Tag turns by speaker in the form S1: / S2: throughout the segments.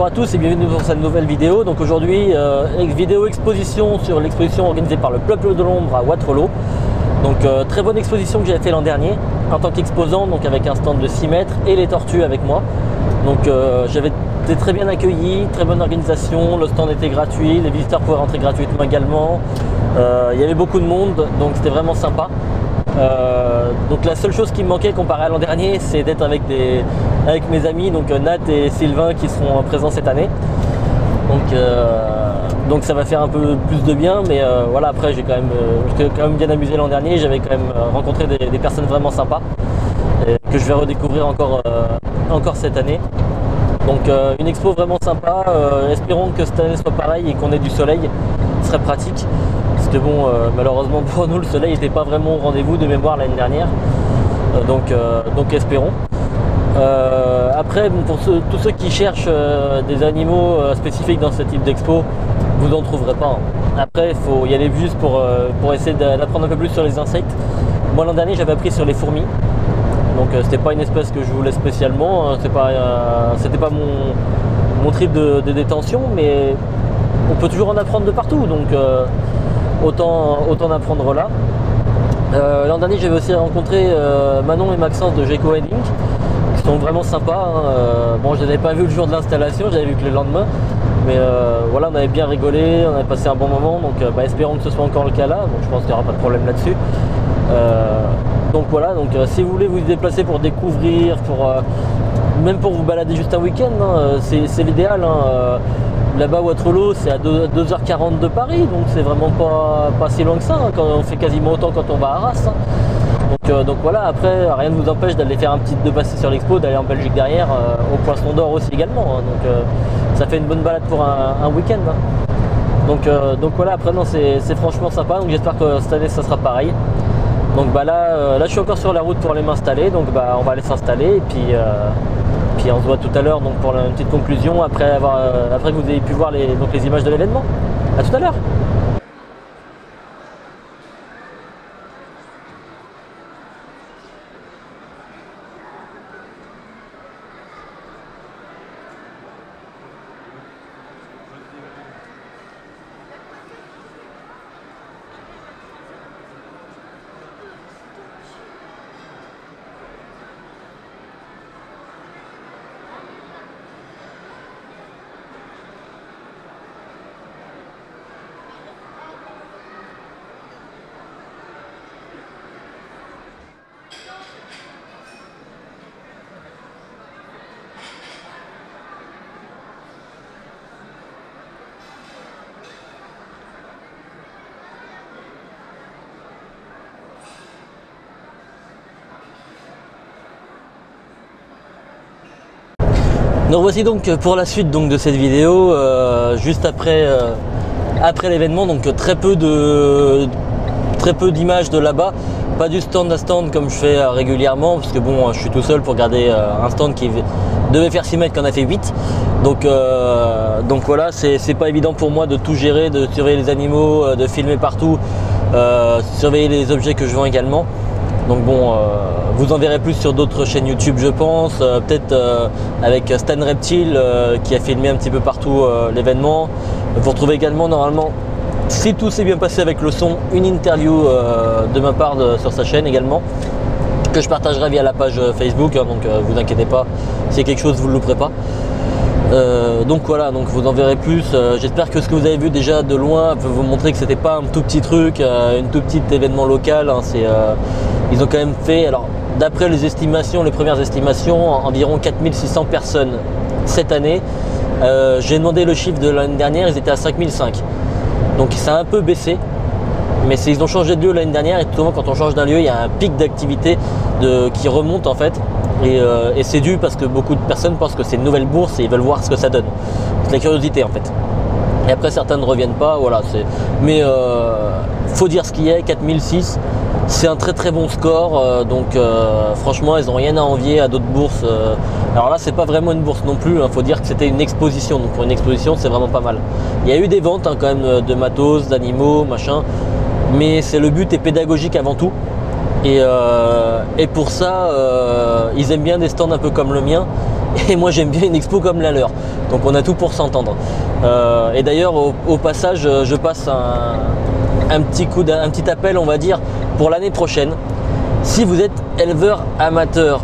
S1: Bonjour à tous et bienvenue dans cette nouvelle vidéo. Donc aujourd'hui, vidéo exposition sur l'exposition organisée par le Peuple de l'Ombre à Waterloo. Donc très bonne exposition que j'avais fait l'an dernier en tant qu'exposant, donc avec un stand de 6 mètres et les tortues avec moi. Donc j'avais été très bien accueilli, très bonne organisation, le stand était gratuit, les visiteurs pouvaient rentrer gratuitement également. Il y avait beaucoup de monde, donc c'était vraiment sympa. Donc la seule chose qui me manquait comparé à l'an dernier, c'est d'être avec mes amis, donc Nat et Sylvain qui seront présents cette année. Donc ça va faire un peu plus de bien, mais voilà, après j'étais quand même bien amusé l'an dernier, j'avais quand même rencontré des personnes vraiment sympas que je vais redécouvrir encore cette année. Donc une expo vraiment sympa, espérons que cette année soit pareil et qu'on ait du soleil, ce serait pratique. Parce que bon, malheureusement pour nous, le soleil n'était pas vraiment au rendez-vous de mémoire l'année dernière. Donc espérons. Après, bon, pour tous ceux qui cherchent des animaux spécifiques dans ce type d'expo, vous n'en trouverez pas. Après, il faut y aller juste pour essayer d'apprendre un peu plus sur les insectes. Moi l'an dernier, j'avais appris sur les fourmis. Donc c'était pas une espèce que je voulais spécialement, c'était pas mon trip de détention, mais on peut toujours en apprendre de partout. Donc autant en apprendre là. L'an dernier, j'avais aussi rencontré Manon et Maxence de Gecko Link, qui sont vraiment sympas. Bon, je les avais pas vus le jour de l'installation, j'avais vu que le lendemain. Mais voilà, on avait bien rigolé, on avait passé un bon moment, donc espérons que ce soit encore le cas là. Donc je pense qu'il n'y aura pas de problème là-dessus. Donc voilà, donc si vous voulez vous déplacer pour découvrir, même pour vous balader juste un week-end, c'est l'idéal. Là-bas, Waterloo, c'est à 2h40 de Paris, donc c'est vraiment pas si loin que ça, quand on fait quasiment autant quand on va à Arras. Donc voilà, après, rien ne vous empêche d'aller faire de passer sur l'expo, d'aller en Belgique derrière, au Poisson d'Or aussi également. Donc ça fait une bonne balade pour un week-end. Donc voilà, après, non, c'est franchement sympa, donc j'espère que cette année, ça sera pareil. Donc là, je suis encore sur la route pour aller m'installer, donc on va aller s'installer, et puis on se voit tout à l'heure donc pour une petite conclusion après que vous ayez pu voir les images de l'événement. A tout à l'heure. Donc voici donc pour la suite de cette vidéo, juste après l'événement, donc très peu d'images de là-bas, pas du stand à stand comme je fais régulièrement, parce que bon, je suis tout seul pour garder un stand qui devait faire 6 mètres, qu'on a fait 8. Donc voilà, c'est pas évident pour moi de tout gérer, de surveiller les animaux, de filmer partout, surveiller les objets que je vends également. Donc bon, vous en verrez plus sur d'autres chaînes YouTube, je pense, peut-être avec Stan Reptile qui a filmé un petit peu partout l'événement. Vous retrouvez également normalement, si tout s'est bien passé avec le son, une interview de ma part sur sa chaîne également, que je partagerai via la page Facebook, donc vous inquiétez pas, s'il y a quelque chose vous ne le louperez pas. Donc voilà, donc vous en verrez plus. J'espère que ce que vous avez vu déjà de loin peut vous montrer que c'était pas un tout petit truc, une tout petit événement local. Ils ont quand même fait, alors d'après les premières estimations, environ 4600 personnes cette année. J'ai demandé le chiffre de l'année dernière, ils étaient à 5005. Donc ça a un peu baissé, mais ils ont changé de lieu l'année dernière, et souvent quand on change d'un lieu, il y a un pic d'activité qui remonte en fait. Et c'est dû parce que beaucoup de personnes pensent que c'est une nouvelle bourse et ils veulent voir ce que ça donne. C'est la curiosité en fait. Et après certains ne reviennent pas, voilà. Mais faut dire ce qu'il y a, 4006, c'est un très très bon score. Donc franchement, ils n'ont rien à envier à d'autres bourses. Alors là, c'est pas vraiment une bourse non plus. Faut dire que c'était une exposition. Donc pour une exposition, c'est vraiment pas mal. Il y a eu des ventes quand même de matos, d'animaux, machin. Mais le but est pédagogique avant tout. Et pour ça, ils aiment bien des stands un peu comme le mien, et moi j'aime bien une expo comme la leur, donc on a tout pour s'entendre. Et d'ailleurs au passage je passe un petit appel, on va dire, pour l'année prochaine. Si vous êtes éleveur amateur,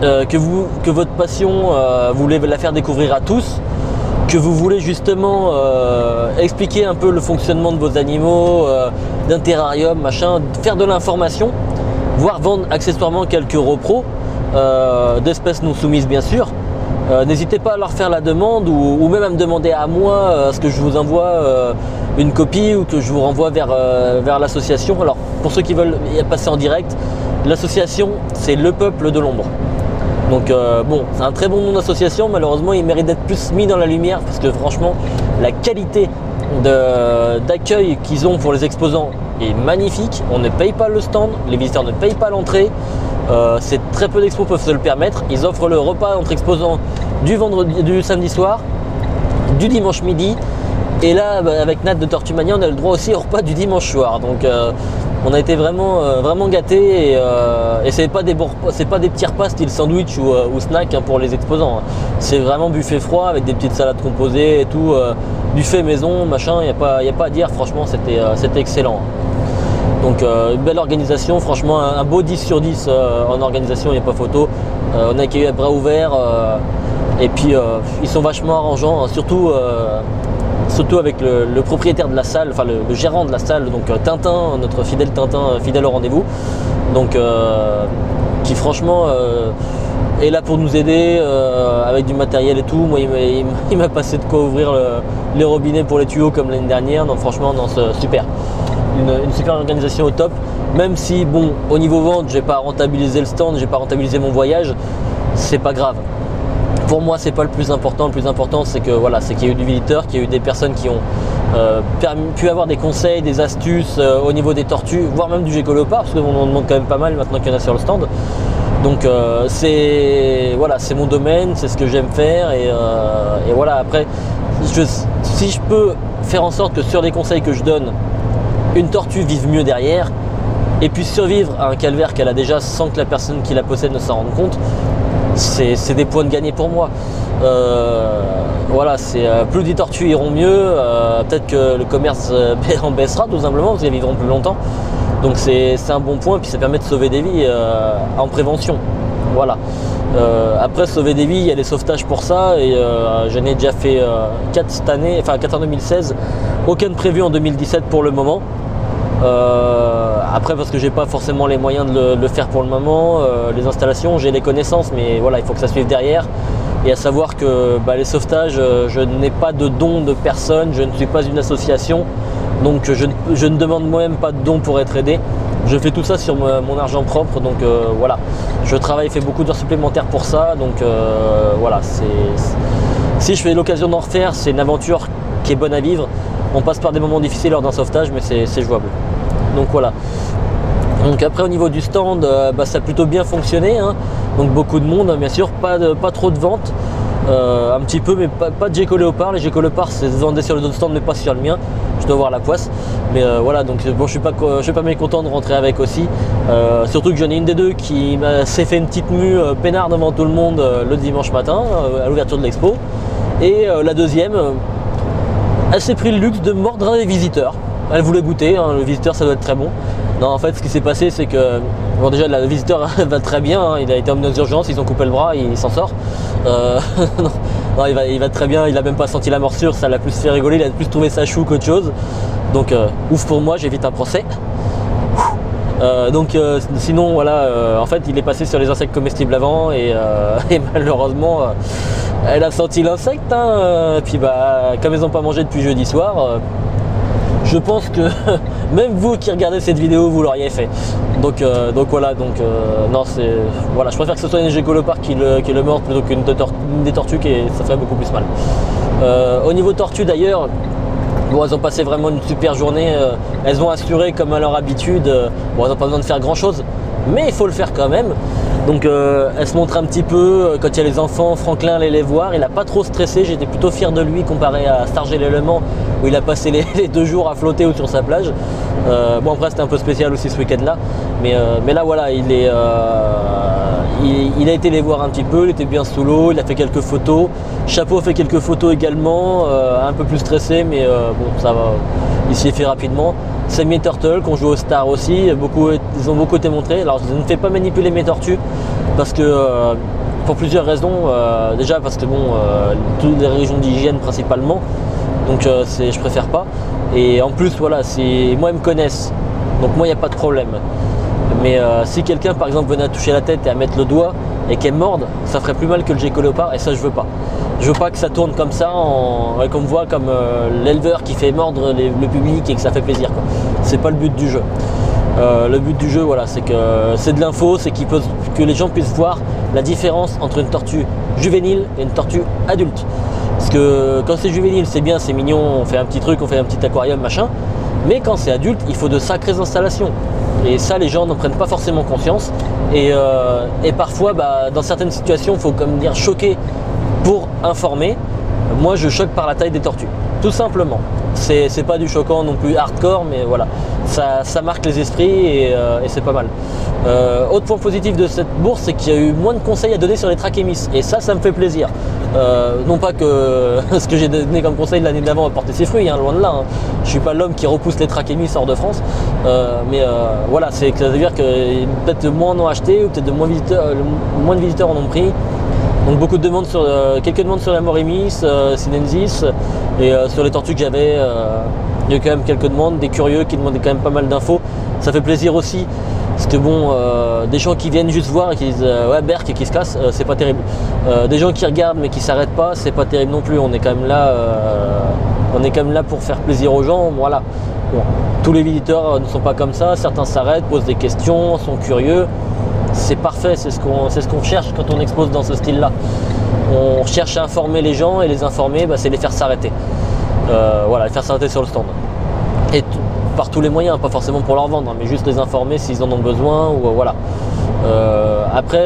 S1: que votre passion vous voulez la faire découvrir à tous, que vous voulez justement expliquer un peu le fonctionnement de vos animaux, d'un terrarium, machin, faire de l'information, voire vendre accessoirement quelques repros d'espèces non soumises bien sûr, n'hésitez pas à leur faire la demande ou même à me demander à moi ce que je vous envoie une copie ou que je vous renvoie vers l'association. Alors pour ceux qui veulent passer en direct, l'association c'est Le Peuple de l'Ombre. Donc bon, c'est un très bon nom d'association, malheureusement il mérite d'être plus mis dans la lumière parce que franchement la qualité d'accueil qu'ils ont pour les exposants est magnifique. On ne paye pas le stand, les visiteurs ne payent pas l'entrée, c'est très peu d'expos peuvent se le permettre. Ils offrent le repas entre exposants du samedi soir, du dimanche midi, et là avec Nat de Tortumania on a le droit aussi au repas du dimanche soir. Donc on a été vraiment gâtés et c'est pas des petits repas style sandwich ou snack pour les exposants. C'est vraiment buffet froid avec des petites salades composées et tout, buffet maison, machin, il n'y a pas à dire, franchement c'était excellent. Donc une belle organisation, franchement un beau 10 sur 10 en organisation, il n'y a pas photo. On a accueilli à bras ouverts et puis ils sont vachement arrangeants, hein, surtout avec le propriétaire de la salle, enfin le gérant de la salle, donc Tintin, notre fidèle Tintin, fidèle au rendez-vous, donc qui franchement est là pour nous aider avec du matériel et tout. Moi il m'a passé de quoi ouvrir les robinets pour les tuyaux comme l'année dernière, donc franchement non, super. Une super organisation au top, même si bon au niveau vente j'ai pas rentabilisé le stand, j'ai pas rentabilisé mon voyage, c'est pas grave. Pour moi c'est pas le plus important c'est que voilà, c'est qu'il y a eu du visiteur, qu'il y a eu des personnes qui ont pu avoir des conseils, des astuces au niveau des tortues, voire même du gécolopard, parce qu'on en demande quand même pas mal maintenant qu'il y en a sur le stand. Donc c'est mon domaine, c'est ce que j'aime faire et voilà, après si je peux faire en sorte que sur les conseils que je donne, une tortue vive mieux derrière et puisse survivre à un calvaire qu'elle a déjà sans que la personne qui la possède ne s'en rende compte, c'est des points de gagné pour moi. Voilà, plus les tortues iront mieux, peut-être que le commerce en baissera tout simplement parce qu'elles vivront plus longtemps. Donc c'est un bon point, puis ça permet de sauver des vies en prévention. Voilà. Après sauver des vies, il y a les sauvetages pour ça et j'en ai déjà fait 4 cette année, enfin 4 en 2016, aucun prévu en 2017 pour le moment. Après parce que j'ai pas forcément les moyens de le faire pour le moment, les installations, j'ai les connaissances mais voilà, il faut que ça suive derrière. Et à savoir que les sauvetages, je n'ai pas de dons de personne, je ne suis pas une association, donc je ne demande moi-même pas de dons pour être aidé. Je fais tout ça sur mon argent propre, donc voilà. Je travaille, fais beaucoup d'heures supplémentaires pour ça, donc voilà. Si je fais l'occasion d'en refaire, c'est une aventure qui est bonne à vivre. On passe par des moments difficiles lors d'un sauvetage, mais c'est jouable. Donc voilà. Donc après au niveau du stand, ça a plutôt bien fonctionné, hein. Donc beaucoup de monde, bien sûr, pas trop de ventes, un petit peu, mais pas de géco-léopard. Les géco-léopards se vendaient sur les autres stands, mais pas sur le mien. Je dois voir la poisse, mais voilà. Donc bon, je suis pas mécontent de rentrer avec aussi. Surtout que j'en ai une des deux qui s'est fait une petite mue peinard devant tout le monde le dimanche matin à l'ouverture de l'expo, et la deuxième, elle s'est pris le luxe de mordre un des visiteurs. Elle voulait goûter, hein, le visiteur ça doit être très bon. Non, en fait ce qui s'est passé c'est que bon, déjà le visiteur va très bien, hein, il a été emmené aux urgences, ils ont coupé le bras, il s'en sort. Non, il va très bien, il a même pas senti la morsure, ça l'a plus fait rigoler, il a plus trouvé ça chou qu'autre chose. Donc ouf pour moi, j'évite un procès. Sinon voilà, en fait il est passé sur les insectes comestibles avant et malheureusement elle a senti l'insecte, hein, et puis comme ils n'ont pas mangé depuis jeudi soir, je pense que même vous qui regardez cette vidéo, vous l'auriez fait. Donc voilà, non, voilà, je préfère que ce soit une gécolopard qui le morde plutôt qu'une des tortues, ça fait beaucoup plus mal. Au niveau tortue d'ailleurs, bon, elles ont passé vraiment une super journée, elles ont assuré comme à leur habitude, bon, elles n'ont pas besoin de faire grand chose, mais il faut le faire quand même. Donc elle se montre un petit peu quand il y a les enfants. Franklin allait les voir, il n'a pas trop stressé, j'étais plutôt fier de lui comparé à Stargel-Élément où il a passé les 2 jours à flotter ou sur sa plage. Bon après c'était un peu spécial aussi ce week-end là, mais là voilà, il il a été les voir un petit peu, il était bien sous l'eau, il a fait quelques photos. Chapeau a fait quelques photos également, un peu plus stressé, mais bon, ça va, il s'y est fait rapidement. Samy et Turtle, qui ont joué au Star aussi, ils ont beaucoup été montrés. Alors je ne fais pas manipuler mes tortues, parce que pour plusieurs raisons. Déjà parce que bon, toutes les régions d'hygiène principalement, donc je préfère pas. Et en plus, voilà, moi ils me connaissent, donc moi il n'y a pas de problème. Mais si quelqu'un par exemple venait à toucher la tête et à mettre le doigt et qu'elle morde, ça ferait plus mal que le gecko léopard, et ça je veux pas. Je veux pas que ça tourne comme ça, qu'on me voit comme l'éleveur qui fait mordre le public et que ça fait plaisir, quoi. C'est pas le but du jeu. Le but du jeu, voilà, c'est que c'est de l'info, c'est que les gens puissent voir la différence entre une tortue juvénile et une tortue adulte. Parce que quand c'est juvénile, c'est bien, c'est mignon, on fait un petit truc, on fait un petit aquarium, machin. Mais quand c'est adulte, il faut de sacrées installations. Et ça, les gens n'en prennent pas forcément conscience. Et parfois, dans certaines situations, il faut comme dire choquer pour informer. Moi, je choque par la taille des tortues, tout simplement. C'est pas du choquant non plus hardcore, mais voilà, ça marque les esprits et c'est pas mal. Autre point positif de cette bourse, c'est qu'il y a eu moins de conseils à donner sur les trachémis, et ça me fait plaisir. Non pas que ce que j'ai donné comme conseil l'année d'avant a porté ses fruits, hein, loin de là. Hein. Je suis pas l'homme qui repousse les trachémis hors de France, mais voilà, ça veut dire que peut-être moins en ont acheté, ou peut-être moins de visiteurs en ont pris. Donc quelques demandes sur la Morimis, Sinensis, et sur les tortues que j'avais, il y a eu quand même quelques demandes, des curieux qui demandaient quand même pas mal d'infos. Ça fait plaisir aussi, parce que bon, des gens qui viennent juste voir et qui disent ouais Berk et qui se cassent, c'est pas terrible. Des gens qui regardent mais qui s'arrêtent pas, c'est pas terrible non plus. On est quand même là pour faire plaisir aux gens, voilà. Bon, tous les visiteurs ne sont pas comme ça, certains s'arrêtent, posent des questions, sont curieux. C'est parfait, c'est ce qu'on cherche quand on expose dans ce style-là. On cherche à informer les gens, et les informer, c'est les faire s'arrêter. Voilà, les faire s'arrêter sur le stand. Et par tous les moyens, pas forcément pour leur vendre, mais juste les informer s'ils en ont besoin, ou voilà. Après,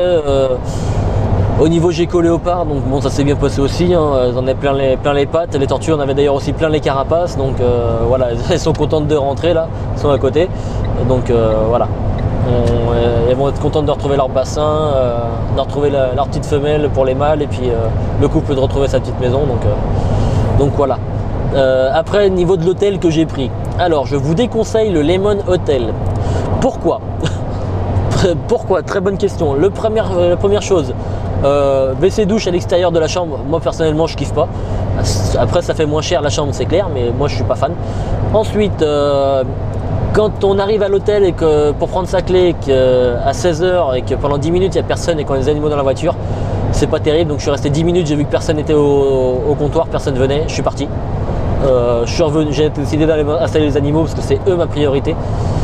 S1: au niveau gecko léopard, donc bon, ça s'est bien passé aussi, hein, elles en avaient plein les pattes. Les tortues en avaient d'ailleurs aussi plein les carapaces, donc voilà, elles sont contentes de rentrer là, elles sont à côté. Donc voilà. Elles vont être contentes de retrouver leur bassin, de retrouver leur petite femelle pour les mâles, et puis le couple de retrouver sa petite maison. Donc voilà. Après, niveau de l'hôtel que j'ai pris, alors je vous déconseille le Lemon Hotel. Pourquoi? Pourquoi? Très bonne question. La première chose, WC douche à l'extérieur de la chambre, moi personnellement je kiffe pas. Après ça fait moins cher la chambre, c'est clair, mais moi je suis pas fan. Ensuite, quand on arrive à l'hôtel et que pour prendre sa clé à 16h et que pendant 10 minutes il n'y a personne et qu'on a des animaux dans la voiture, c'est pas terrible. Donc je suis resté 10 minutes, j'ai vu que personne n'était au comptoir, personne venait, je suis parti. Je suis revenu, j'ai décidé d'aller installer les animaux parce que c'est eux ma priorité.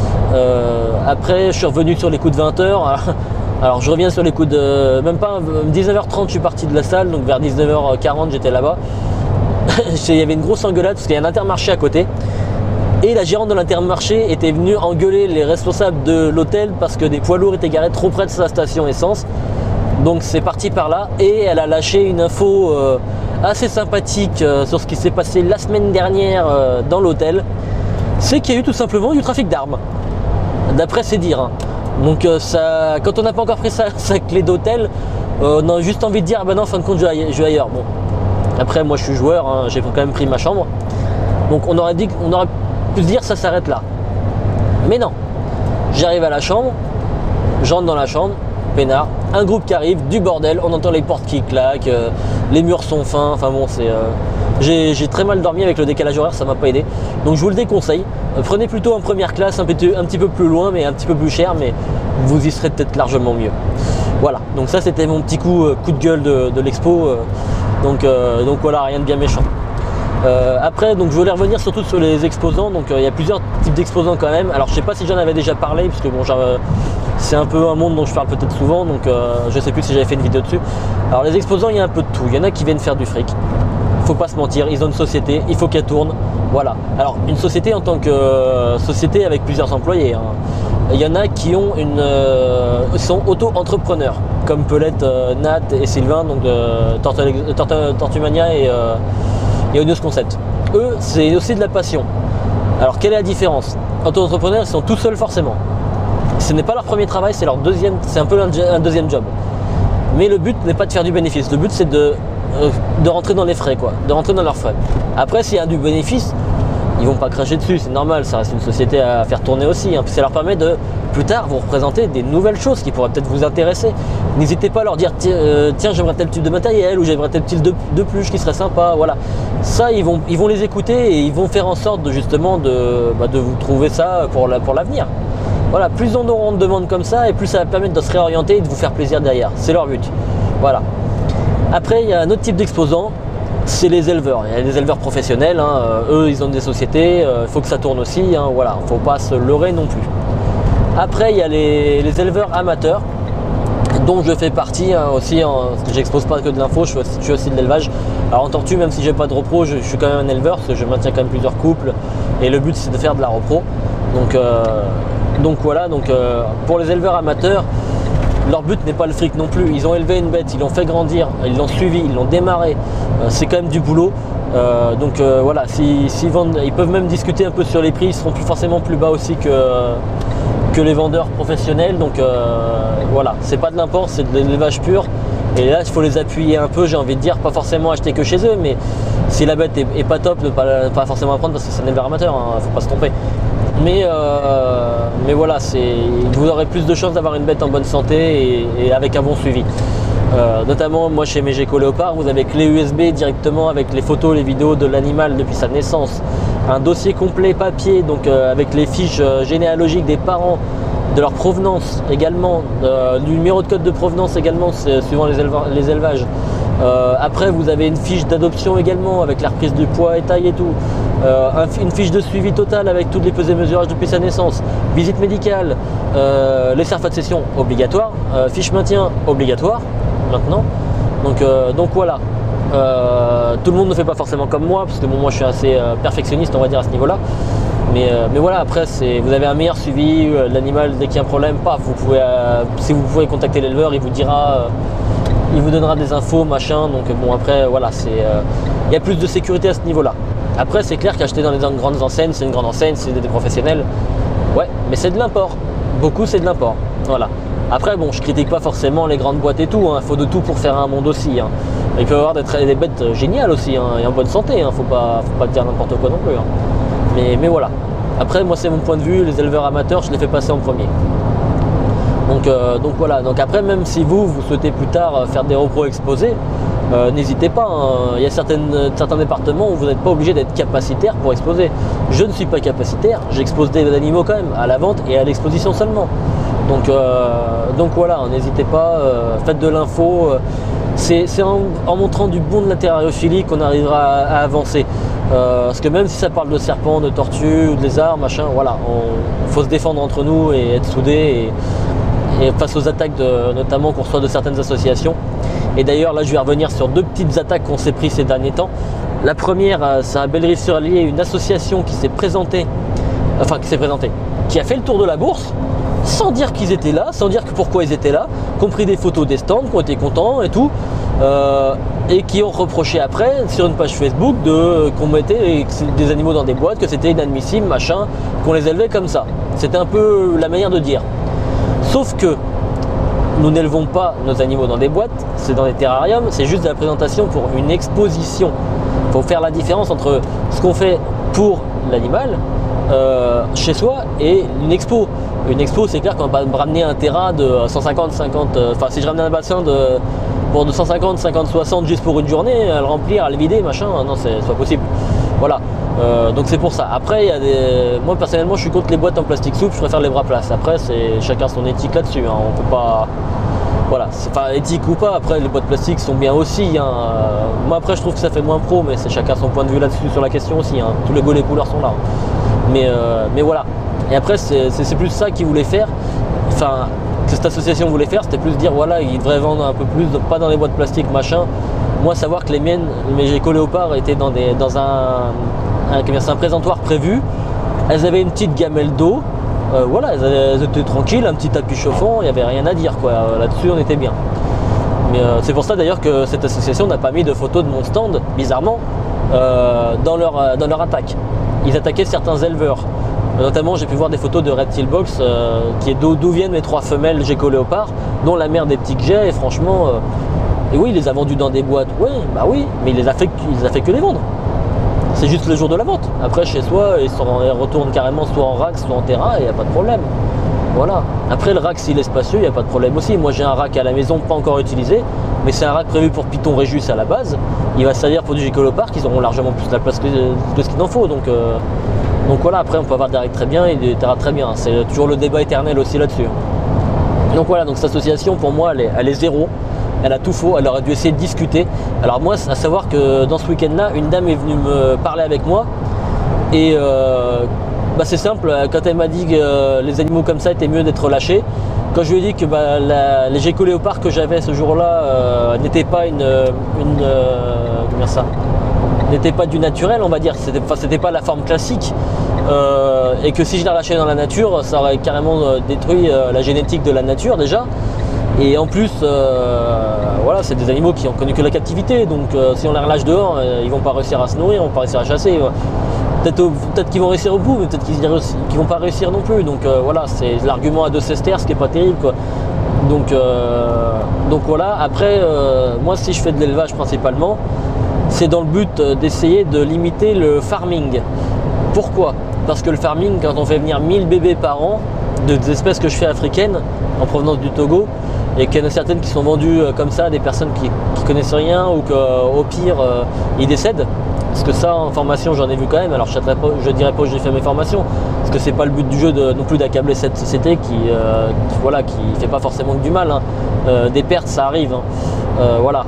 S1: Après je suis revenu sur les coups de 20h. Alors je reviens sur les coups de même pas 19h30, je suis parti de la salle, donc vers 19h40 j'étais là-bas. Il y avait une grosse engueulade parce qu'il y a un Intermarché à côté. Et la gérante de l'Intermarché était venue engueuler les responsables de l'hôtel parce que des poids lourds étaient garés trop près de sa station essence. Donc c'est parti par là, et elle a lâché une info assez sympathique sur ce qui s'est passé la semaine dernière dans l'hôtel. C'est qu'il y a eu tout simplement du trafic d'armes, d'après ses dires. Hein. Donc quand on n'a pas encore pris sa clé d'hôtel, on a juste envie de dire ah ben non, en fin de compte je vais ailleurs. Bon. Après moi je suis joueur, hein, j'ai quand même pris ma chambre. Donc on aurait pu se dire ça s'arrête là. Mais non, j'arrive à la chambre, j'entre dans la chambre, peinard, un groupe qui arrive, du bordel, on entend les portes qui claquent, les murs sont fins, enfin bon c'est... J'ai très mal dormi avec le décalage horaire, ça m'a pas aidé. Donc je vous le déconseille, prenez plutôt en première classe, un petit peu plus loin, mais un petit peu plus cher, mais vous y serez peut-être largement mieux. Voilà, donc ça c'était mon petit coup de gueule de l'expo, donc voilà, rien de bien méchant. Après, donc je voulais revenir surtout sur les exposants. Donc il y a plusieurs types d'exposants quand même. Alors je sais pas si j'en avais déjà parlé, puisque bon, c'est un peu un monde dont je parle peut-être souvent, donc je sais plus si j'avais fait une vidéo dessus. Alors les exposants, il y a un peu de tout. Il y en a qui viennent faire du fric. Faut pas se mentir, ils ont une société, il faut qu'elle tourne. Voilà. Alors une société en tant que société avec plusieurs employés. Hein. Il y en a qui ont sont auto-entrepreneurs, comme peut l'être Nat et Sylvain, donc de Tortumania et Onios Concept. Eux, c'est aussi de la passion. Alors quelle est la différence? Auto-entrepreneurs, ils sont tout seuls forcément. Ce n'est pas leur premier travail, c'est un peu un deuxième job. Mais le but n'est pas de faire du bénéfice. Le but, c'est de rentrer dans les frais, quoi, de rentrer dans leurs frais. Après, s'il y a du bénéfice, ils vont pas cracher dessus, c'est normal, ça reste une société à faire tourner aussi. Hein. Puis ça leur permet de, plus tard, vous représenter des nouvelles choses qui pourraient peut-être vous intéresser. N'hésitez pas à leur dire, tiens, j'aimerais tel type de matériel, ou j'aimerais tel type de pluche qui serait sympa, voilà. Ça, ils vont les écouter et ils vont faire en sorte de justement de vous trouver ça pour l'avenir. Voilà, plus on aura de demandes comme ça, et plus ça va permettre de se réorienter et de vous faire plaisir derrière. C'est leur but. Voilà. Après, il y a un autre type d'exposants. C'est les éleveurs. Il y a les éleveurs professionnels, hein. Eux ils ont des sociétés, il faut que ça tourne aussi, hein. Voilà, il ne faut pas se leurrer non plus. Après il y a les éleveurs amateurs, dont je fais partie, hein, aussi, parce que j'expose pas que de l'info, je fais aussi de l'élevage. Alors en tortue, même si j'ai pas de repro, je suis quand même un éleveur, parce que je maintiens quand même plusieurs couples, et le but c'est de faire de la repro. Donc voilà, pour les éleveurs amateurs, leur but n'est pas le fric non plus. Ils ont élevé une bête, ils l'ont fait grandir, ils l'ont suivi, ils l'ont démarré. C'est quand même du boulot. Voilà, s'ils vendent, ils peuvent même discuter un peu sur les prix. Ils seront forcément plus bas aussi que les vendeurs professionnels. Voilà, c'est pas de l'import, c'est de l'élevage pur. Et là, il faut les appuyer un peu. J'ai envie de dire, pas forcément acheter que chez eux, mais si la bête est pas top, ne pas forcément la prendre parce que c'est un éleveur amateur. Hein, faut pas se tromper. Mais voilà, vous aurez plus de chances d'avoir une bête en bonne santé et avec un bon suivi. Notamment moi chez mes Gecko Léopard, vous avez clé USB directement avec les photos, les vidéos de l'animal depuis sa naissance. Un dossier complet papier, donc avec les fiches généalogiques des parents, de leur provenance également, du numéro de code de provenance également, suivant les élevages. Après vous avez une fiche d'adoption également avec la reprise du poids et taille et tout. Une fiche de suivi total avec toutes les pesées mesurages depuis sa naissance, visite médicale, les certificats de session obligatoires, fiche maintien obligatoire maintenant. Donc voilà. Tout le monde ne fait pas forcément comme moi, parce que bon, moi je suis assez perfectionniste on va dire à ce niveau là. Mais voilà, après vous avez un meilleur suivi, l'animal dès qu'il y a un problème, paf, si vous pouvez contacter l'éleveur, il vous dira, il vous donnera des infos, machin. Donc bon, après voilà, il y a plus de sécurité à ce niveau là. Après c'est clair qu'acheter dans les grandes enseignes, c'est une grande enseigne, c'est des professionnels, ouais, mais c'est de l'import, beaucoup c'est de l'import, voilà. Après bon, je critique pas forcément les grandes boîtes et tout, il faut de tout pour faire un monde aussi, hein. Il peut y avoir des bêtes géniales aussi, hein, et en bonne santé, hein. Faut pas dire n'importe quoi non plus, hein. Mais voilà, après moi c'est mon point de vue, les éleveurs amateurs je les fais passer en premier. Donc voilà, donc après même si vous souhaitez plus tard faire des repros exposés, n'hésitez pas, hein. Il y a certains départements où vous n'êtes pas obligé d'être capacitaire pour exposer. Je ne suis pas capacitaire, j'expose des animaux quand même, à la vente et à l'exposition seulement. Donc voilà, n'hésitez pas, faites de l'info. C'est en montrant du bon de la terrariophilie qu'on arrivera à avancer. Parce que même si ça parle de serpents, de tortues ou de lézards, machin, voilà, il faut se défendre entre nous et être soudés et face aux attaques notamment qu'on reçoit de certaines associations. Et d'ailleurs là je vais revenir sur deux petites attaques qu'on s'est pris ces derniers temps. La première, c'est à Bellerive-sur-Allier, une association qui s'est présentée, qui a fait le tour de la bourse sans dire qu'ils étaient là, sans dire pourquoi ils étaient là, qui ont pris des photos des stands, qui ont été contents et tout, et qui ont reproché après sur une page Facebook qu'on mettait des animaux dans des boîtes, que c'était inadmissible, machin, qu'on les élevait comme ça. C'était un peu la manière de dire. Sauf que nous n'élevons pas nos animaux dans des boîtes, c'est dans des terrariums, c'est juste de la présentation pour une exposition. Il faut faire la différence entre ce qu'on fait pour l'animal chez soi et une expo. Une expo, c'est clair qu'on va pas me ramener un terrain de 150, enfin si je ramenais un bassin de 150, 50, 60 juste pour une journée, à le remplir, à le vider, machin, non, c'est pas possible. Voilà. Donc c'est pour ça. Après, moi personnellement, je suis contre les boîtes en plastique souple, je préfère les bras places. Après, c'est chacun son éthique là-dessus. Hein. On peut pas. Voilà, c'est pas éthique ou pas. Après, les boîtes plastiques sont bien aussi. Hein. Moi, après, je trouve que ça fait moins pro, mais c'est chacun son point de vue là-dessus sur la question aussi. Hein. Tous les goûts, les couleurs sont là. Mais voilà. Et après, c'est plus ça qu'ils voulaient faire. Enfin, que cette association voulait faire, c'était plus dire voilà, ils devraient vendre un peu plus, pas dans les boîtes plastiques, machin. Moi, savoir que les miennes, mes Gecko Léopard étaient dans un présentoir prévu. Elles avaient une petite gamelle d'eau. Voilà, elles étaient tranquilles, un petit tapis chauffant, il n'y avait rien à dire quoi. Là-dessus, on était bien. Mais c'est pour ça d'ailleurs que cette association n'a pas mis de photos de mon stand, bizarrement, dans leur attaque. Ils attaquaient certains éleveurs. Notamment j'ai pu voir des photos de Reptile Box qui est d'où viennent mes 3 femelles gecko léopard, dont la mère des petits que j'ai, et franchement, et oui il les a vendus dans des boîtes, oui, bah oui, mais il les a fait que les vendre. C'est juste le jour de la vente. Après chez soi, ils retournent carrément soit en rack, soit en terrain, et il n'y a pas de problème. Voilà. Après le rack s'il est spacieux, il n'y a pas de problème aussi. Moi j'ai un rack à la maison pas encore utilisé, mais c'est un rack prévu pour Python Régus à la base. Il va servir pour du gecko léopard, qu'ils auront largement plus de la place que ce qu'il en faut. Donc voilà, après on peut avoir des racks très bien et des terrains très bien. C'est toujours le débat éternel aussi là-dessus. Donc voilà, donc cette association pour moi elle est zéro. Elle a tout faux, elle aurait dû essayer de discuter. Alors moi, à savoir que dans ce week-end-là, une dame est venue me parler avec moi. Et bah c'est simple, quand elle m'a dit que les animaux comme ça étaient mieux d'être lâchés, quand je lui ai dit que les gecko léopards que j'avais ce jour-là n'étaient pas n'étaient pas du naturel, on va dire, c'était pas la forme classique, et que si je les relâchais dans la nature, ça aurait carrément détruit la génétique de la nature déjà. Et en plus, voilà, c'est des animaux qui ont connu que la captivité, donc si on les relâche dehors, ils vont pas réussir à se nourrir, ils vont pas réussir à chasser. Peut-être qu'ils vont réussir au bout, mais peut-être qu'ils vont pas réussir non plus. Donc voilà, c'est l'argument à 2 sesterces, ce qui est pas terrible, quoi. Donc voilà. Après, moi, si je fais de l'élevage principalement, c'est dans le but d'essayer de limiter le farming. Pourquoi? Parce que le farming, quand on fait venir 1000 bébés par an des espèces que je fais africaines en provenance du Togo, et qu'il y en a certaines qui sont vendues comme ça à des personnes qui connaissent rien, ou qu'au pire ils décèdent, parce que ça en formation j'en ai vu quand même. Alors je dirais pas où j'ai fait mes formations, parce que c'est pas le but du jeu non plus d'accabler cette société qui fait pas forcément que du mal, hein. Des pertes ça arrive, hein. Voilà.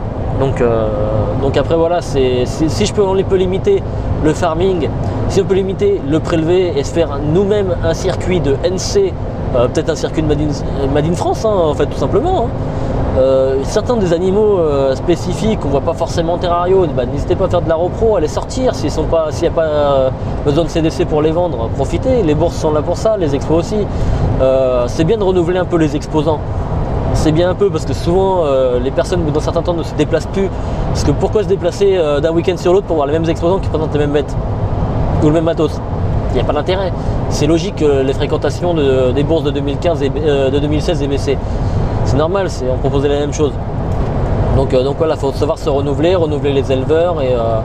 S1: Donc après voilà, si on peut limiter le farming, si on peut limiter le prélever et se faire nous-mêmes un circuit de NC, peut-être un circuit de Made in France, hein, en fait, tout simplement, hein. Certains des animaux spécifiques qu'on voit pas forcément en terrario, n'hésitez pas à faire de la repro, à les sortir s'il n'y a pas besoin de CDC pour les vendre, profitez, les bourses sont là pour ça, les expos aussi. C'est bien de renouveler un peu les exposants. C'est bien un peu, parce que souvent les personnes dans certains temps ne se déplacent plus. Parce que pourquoi se déplacer d'un week-end sur l'autre pour voir les mêmes exposants qui présentent les mêmes bêtes ou le même matos? Il n'y a pas d'intérêt. C'est logique que les fréquentations des bourses de 2015 et de 2016 et BC. C'est normal, on proposait la même chose. Donc voilà, il faut savoir se renouveler les éleveurs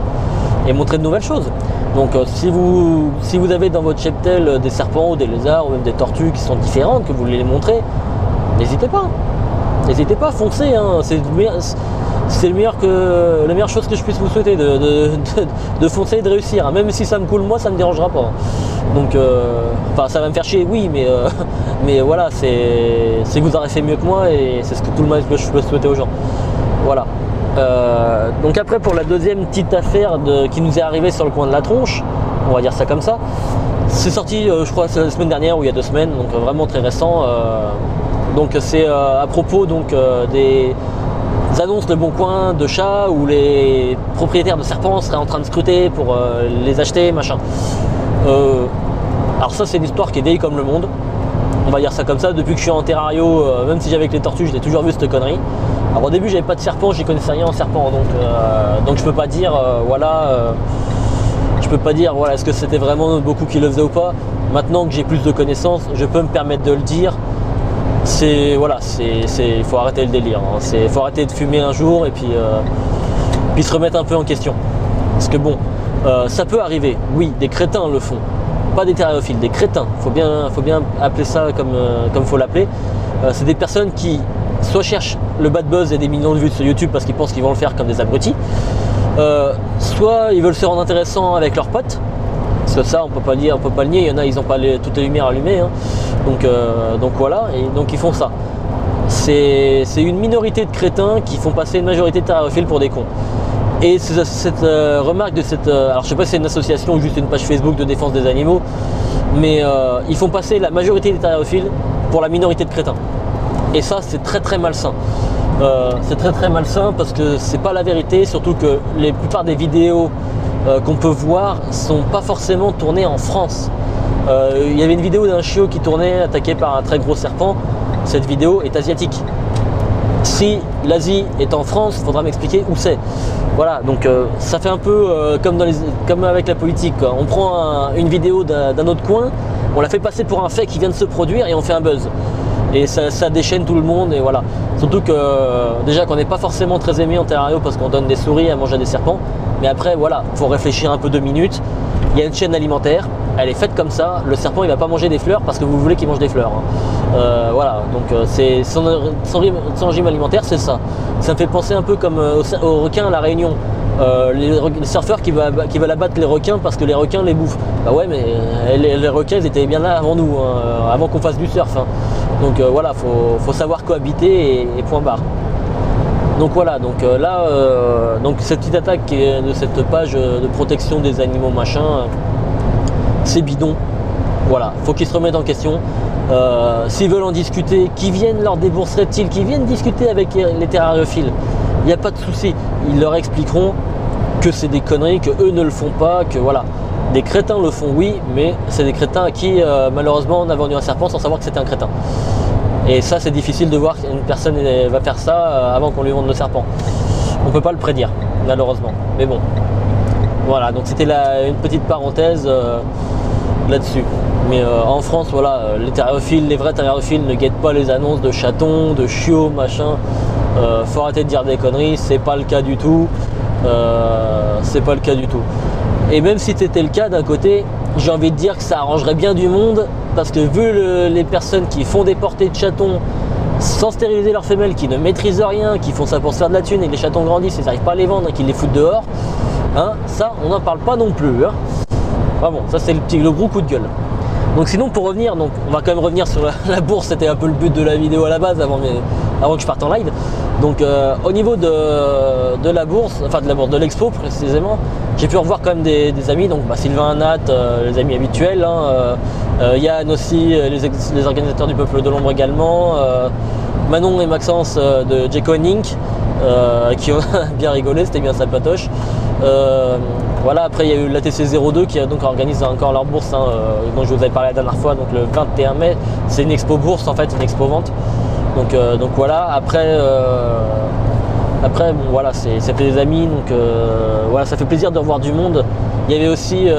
S1: et montrer de nouvelles choses. Donc si vous avez dans votre cheptel des serpents ou des lézards ou même des tortues qui sont différentes, que vous voulez les montrer, n'hésitez pas. N'hésitez pas, foncez, hein. C'est la meilleure chose que je puisse vous souhaiter, de foncer et de réussir, hein. Même si ça me coule moi, ça ne me dérangera pas. Donc, enfin, ça va me faire chier, oui, mais voilà, c'est que vous aurez fait mieux que moi, et c'est ce que tout le monde peut souhaiter aux gens. Voilà. Donc après, pour la deuxième petite affaire qui nous est arrivée sur le coin de la tronche, on va dire ça comme ça, c'est sorti, je crois, la semaine dernière ou il y a 2 semaines, donc vraiment très récent. Donc c'est à propos des annonces de Bon Coin de chats où les propriétaires de serpents seraient en train de scruter pour les acheter, machin. Alors ça, c'est une histoire qui est vieille comme le monde. On va dire ça comme ça. Depuis que je suis en terrario, même si j'avais avec les tortues, je l'ai toujours vu cette connerie. Alors au début, j'avais pas de serpent, j'y connaissais rien en serpent, donc je peux pas dire je peux pas dire voilà, est-ce que c'était vraiment beaucoup qui le faisaient ou pas. Maintenant que j'ai plus de connaissances, je peux me permettre de le dire. Il faut arrêter le délire, hein. Faut arrêter de fumer un jour et puis se remettre un peu en question. Parce que bon, ça peut arriver, oui, des crétins le font, pas des terrariophiles, des crétins. Faut bien appeler ça comme faut l'appeler. C'est des personnes qui soit cherchent le bad buzz et des millions de vues sur YouTube parce qu'ils pensent qu'ils vont le faire comme des abrutis, soit ils veulent se rendre intéressant avec leurs potes. Parce que ça, on peut pas le nier, il y en a, ils n'ont pas toutes les lumières allumées, hein. Donc voilà, et donc ils font ça. C'est une minorité de crétins qui font passer une majorité de terrariophiles pour des cons. Et cette remarque de alors je sais pas si c'est une association ou juste une page Facebook de défense des animaux, mais ils font passer la majorité des terrariophiles pour la minorité de crétins. Et ça, c'est très très malsain. C'est très très malsain parce que c'est pas la vérité, surtout que la plupart des vidéos qu'on peut voir sont pas forcément tournées en France. Il y avait une vidéo d'un chiot qui tournait attaqué par un très gros serpent. Cette vidéo est asiatique. Si l'Asie est en France, il faudra m'expliquer où c'est. Voilà, donc ça fait un peu comme avec la politique, quoi. On prend une vidéo d'un autre coin, on la fait passer pour un fait qui vient de se produire et on fait un buzz. Et ça déchaîne tout le monde et voilà. Surtout que déjà qu'on n'est pas forcément très aimé en terrario parce qu'on donne des souris à manger à des serpents. Mais après voilà, il faut réfléchir un peu 2 minutes. Il y a une chaîne alimentaire, elle est faite comme ça. Le serpent il va pas manger des fleurs parce que vous voulez qu'il mange des fleurs, hein. Voilà, donc c'est son régime alimentaire, c'est ça. Ça me fait penser un peu comme aux requins à la Réunion. Les surfeurs qui veulent abattre les requins parce que les requins les bouffent. Bah ouais, mais les requins ils étaient bien là avant nous, hein, avant qu'on fasse du surf, hein. Donc voilà, faut savoir cohabiter et point barre. Donc voilà, donc là, donc cette petite attaque de cette page de protection des animaux machin, c'est bidon. Voilà, faut qu'ils se remettent en question. S'ils veulent en discuter, qu'ils viennent lors des bourses reptiles, qu'ils viennent discuter avec les terrariophiles. Il n'y a pas de souci. Ils leur expliqueront que c'est des conneries, que eux ne le font pas, que voilà. Des crétins le font, oui, mais c'est des crétins à qui malheureusement on a vendu un serpent sans savoir que c'était un crétin. Et ça c'est difficile de voir qu'une personne va faire ça avant qu'on lui vende le serpent. On ne peut pas le prédire, malheureusement. Mais bon, voilà, donc c'était une petite parenthèse là-dessus. Mais en France, voilà, les terrariophiles, les vrais terrariophiles ne guettent pas les annonces de chatons, de chiots, machin. Faut arrêter de dire des conneries, c'est pas le cas du tout. C'est pas le cas du tout. Et même si c'était le cas d'un côté, j'ai envie de dire que ça arrangerait bien du monde parce que vu les personnes qui font des portées de chatons sans stériliser leurs femelles, qui ne maîtrisent rien, qui font ça pour se faire de la thune et que les chatons grandissent, ils n'arrivent pas à les vendre et qu'ils les foutent dehors, hein, ça on n'en parle pas non plus, hein. Enfin bon, ça c'est le gros coup de gueule. Donc sinon pour revenir, donc on va quand même revenir sur la bourse, c'était un peu le but de la vidéo à la base avant que je parte en live. Donc au niveau de la bourse, enfin de l'expo précisément, j'ai pu revoir quand même des amis, donc Sylvain, Nat, les amis habituels, hein, Yann aussi, les organisateurs du Peuple de l'Ombre également, Manon et Maxence de Jeko Inc, qui ont bien rigolé, c'était bien salpatoche. Voilà, après il y a eu l'ATC 02 qui donc organise encore leur bourse, hein, dont je vous avais parlé la dernière fois, donc le 21 mai, c'est une expo bourse en fait, une expo vente. Donc voilà, après bon, voilà, c'est des amis, donc voilà, ça fait plaisir de revoir du monde. Il y avait aussi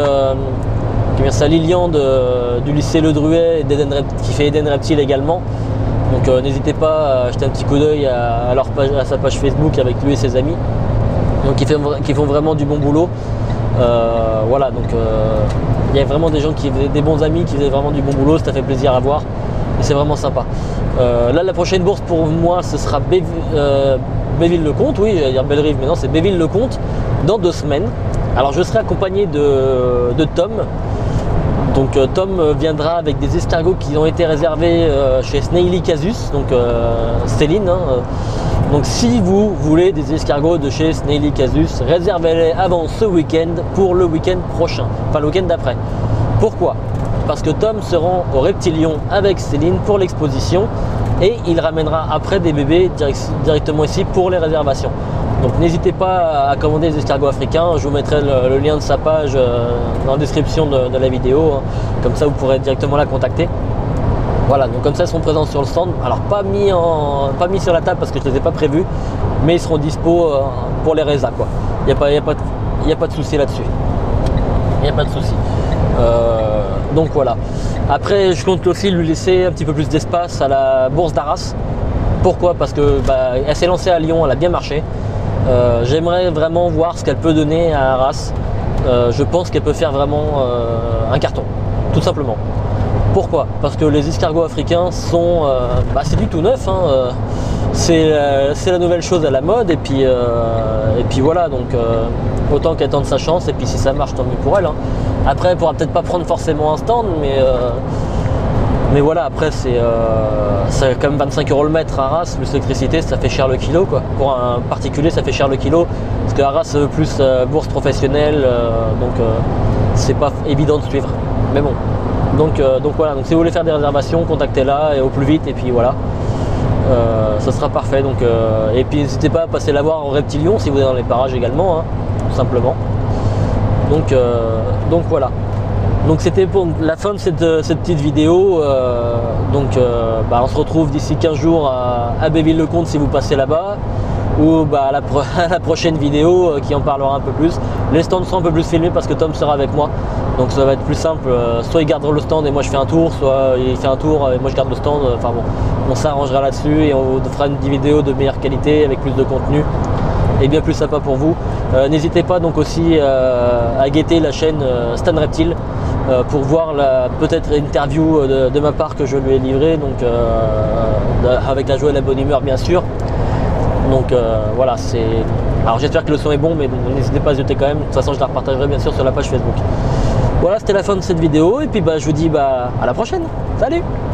S1: Lilian du lycée Le Druet qui fait Eden Reptile également. Donc n'hésitez pas à jeter un petit coup d'œil à sa page Facebook avec lui et ses amis. Donc qui font vraiment du bon boulot. Voilà, donc il y a vraiment des gens qui faisaient des bons amis, qui faisaient vraiment du bon boulot, ça fait plaisir à voir. Et c'est vraiment sympa. Là, la prochaine bourse pour moi, ce sera Béville-le-Comte. Oui, j'allais dire Bellerive, mais non, c'est Béville-le-Comte dans 2 semaines. Alors, je serai accompagné de Tom. Donc, Tom viendra avec des escargots qui ont été réservés chez Snaily Casus, donc Céline. Hein. Donc, si vous voulez des escargots de chez Snaily Casus, réservez-les avant ce week-end pour le week-end prochain, enfin le week-end d'après. Pourquoi ? Parce que Tom se rend au Reptilion avec Céline pour l'exposition et il ramènera après des bébés directement ici pour les réservations. Donc n'hésitez pas à commander des escargots africains, je vous mettrai le lien de sa page dans la description de la vidéo, hein. Comme ça vous pourrez directement la contacter. Voilà, donc comme ça ils seront présents sur le stand, alors pas mis sur la table parce que je ne les ai pas prévus, mais ils seront dispo pour les résas, quoi. Il n'y a pas de souci là-dessus. Il n'y a pas de souci. Donc voilà. Après, je compte aussi lui laisser un petit peu plus d'espace à la bourse d'Arras. Pourquoi ? Parce que elle s'est lancée à Lyon, elle a bien marché. J'aimerais vraiment voir ce qu'elle peut donner à Arras. Je pense qu'elle peut faire vraiment un carton, tout simplement. Pourquoi ? Parce que les escargots africains sont, c'est du tout neuf, hein. C'est la nouvelle chose à la mode et puis voilà, donc autant qu'elle tente sa chance et puis si ça marche tant mieux pour elle, hein. Après elle pourra peut-être pas prendre forcément un stand, mais voilà, après c'est quand même 25 € le mètre à Arras, plus l'électricité, ça fait cher le kilo, quoi. Pour un particulier ça fait cher le kilo, parce que Arras plus bourse professionnelle, donc c'est pas évident de suivre, mais bon. Donc voilà, donc si vous voulez faire des réservations, contactez-la et au plus vite et puis voilà. Ça sera parfait, donc et puis n'hésitez pas à passer la voir au Reptilion si vous êtes dans les parages également, hein, tout simplement. Donc voilà. Donc c'était pour la fin de cette petite vidéo. On se retrouve d'ici 15 jours à Béville-le-Comte si vous passez là-bas, ou à la prochaine vidéo qui en parlera un peu plus. Les stands seront un peu plus filmés parce que Tom sera avec moi, donc ça va être plus simple. Soit il gardera le stand et moi je fais un tour, soit il fait un tour et moi je garde le stand. Enfin bon, on s'arrangera là-dessus et on fera une vidéo de meilleure qualité avec plus de contenu et bien plus sympa pour vous. N'hésitez pas donc aussi à guetter la chaîne Stan Reptile pour voir peut-être interview de ma part que je lui ai livrée, donc avec la joie et la bonne humeur bien sûr. Donc voilà, alors j'espère que le son est bon, mais bon, n'hésitez pas à jeter quand même. De toute façon je la repartagerai bien sûr sur la page Facebook. Voilà, c'était la fin de cette vidéo et puis je vous dis à la prochaine. Salut!